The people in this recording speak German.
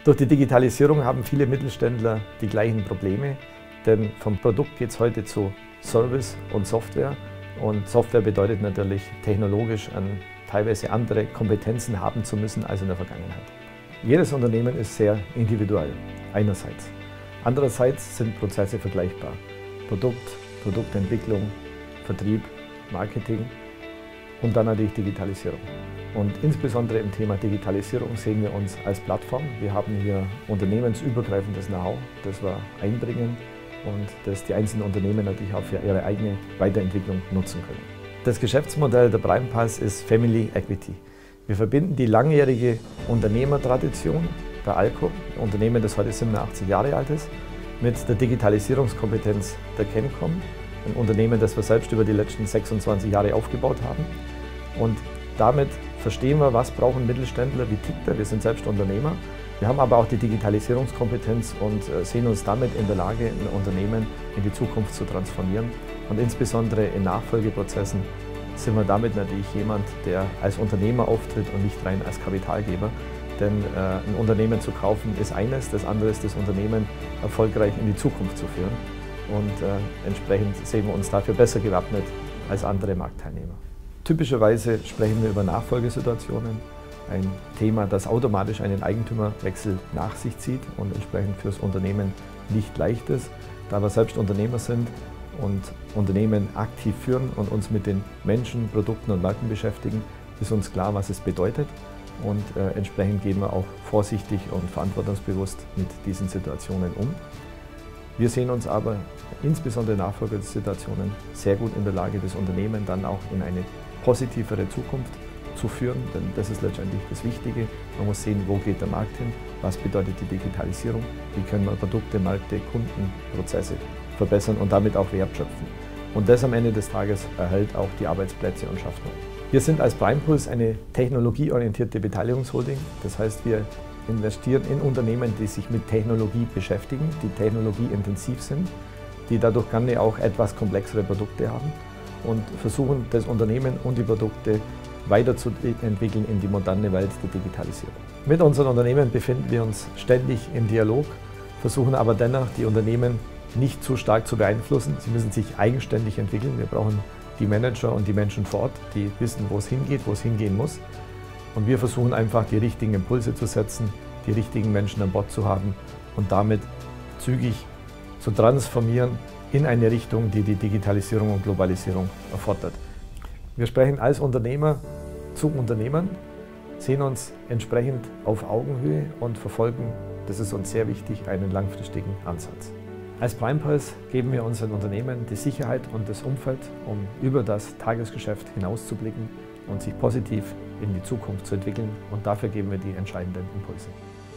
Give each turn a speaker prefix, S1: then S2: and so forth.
S1: Durch die Digitalisierung haben viele Mittelständler die gleichen Probleme, denn vom Produkt geht es heute zu Service und Software. Und Software bedeutet natürlich technologisch teilweise andere Kompetenzen haben zu müssen als in der Vergangenheit. Jedes Unternehmen ist sehr individuell, einerseits. Andererseits sind Prozesse vergleichbar. Produktentwicklung, Vertrieb, Marketing und dann natürlich Digitalisierung. Und insbesondere im Thema Digitalisierung sehen wir uns als Plattform. Wir haben hier unternehmensübergreifendes Know-how, das wir einbringen und das die einzelnen Unternehmen natürlich auch für ihre eigene Weiterentwicklung nutzen können. Das Geschäftsmodell der Primepass ist Family Equity. Wir verbinden die langjährige Unternehmertradition der Alco, ein Unternehmen, das heute 87 Jahre alt ist, mit der Digitalisierungskompetenz der Kencom, ein Unternehmen, das wir selbst über die letzten 26 Jahre aufgebaut haben. Und damit verstehen wir, was brauchen Mittelständler, wie tickt er, wir sind selbst Unternehmer. Wir haben aber auch die Digitalisierungskompetenz und sehen uns damit in der Lage, ein Unternehmen in die Zukunft zu transformieren. Und insbesondere in Nachfolgeprozessen sind wir damit natürlich jemand, der als Unternehmer auftritt und nicht rein als Kapitalgeber. Denn ein Unternehmen zu kaufen ist eines, das andere ist das Unternehmen erfolgreich in die Zukunft zu führen. Und entsprechend sehen wir uns dafür besser gewappnet als andere Marktteilnehmer. Typischerweise sprechen wir über Nachfolgesituationen, ein Thema, das automatisch einen Eigentümerwechsel nach sich zieht und entsprechend für das Unternehmen nicht leicht ist. Da wir selbst Unternehmer sind und Unternehmen aktiv führen und uns mit den Menschen, Produkten und Marken beschäftigen, ist uns klar, was es bedeutet. Und entsprechend gehen wir auch vorsichtig und verantwortungsbewusst mit diesen Situationen um. Wir sehen uns aber insbesondere in Nachfolgesituationen sehr gut in der Lage, das Unternehmen dann auch in eine positivere Zukunft zu führen, denn das ist letztendlich das Wichtige. Man muss sehen, wo geht der Markt hin, was bedeutet die Digitalisierung, wie können wir Produkte, Märkte, Kunden, Prozesse verbessern und damit auch Wert schöpfen. Und das am Ende des Tages erhält auch die Arbeitsplätze und schafft neu. Wir sind als Primepuls eine technologieorientierte Beteiligungsholding. Das heißt, wir investieren in Unternehmen, die sich mit Technologie beschäftigen, die technologieintensiv sind, die dadurch gerne auch etwas komplexere Produkte haben und versuchen, das Unternehmen und die Produkte weiterzuentwickeln in die moderne Welt der Digitalisierung. Mit unseren Unternehmen befinden wir uns ständig im Dialog, versuchen aber dennoch, die Unternehmen nicht zu stark zu beeinflussen. Sie müssen sich eigenständig entwickeln. Wir brauchen die Manager und die Menschen vor Ort, die wissen, wo es hingeht, wo es hingehen muss. Und wir versuchen einfach, die richtigen Impulse zu setzen, die richtigen Menschen an Bord zu haben und damit zügig zu transformieren in eine Richtung, die die Digitalisierung und Globalisierung erfordert. Wir sprechen als Unternehmer zu Unternehmern, sehen uns entsprechend auf Augenhöhe und verfolgen, das ist uns sehr wichtig, einen langfristigen Ansatz. Als Primepuls geben wir unseren Unternehmen die Sicherheit und das Umfeld, um über das Tagesgeschäft hinauszublicken und sich positiv in die Zukunft zu entwickeln. Und dafür geben wir die entscheidenden Impulse.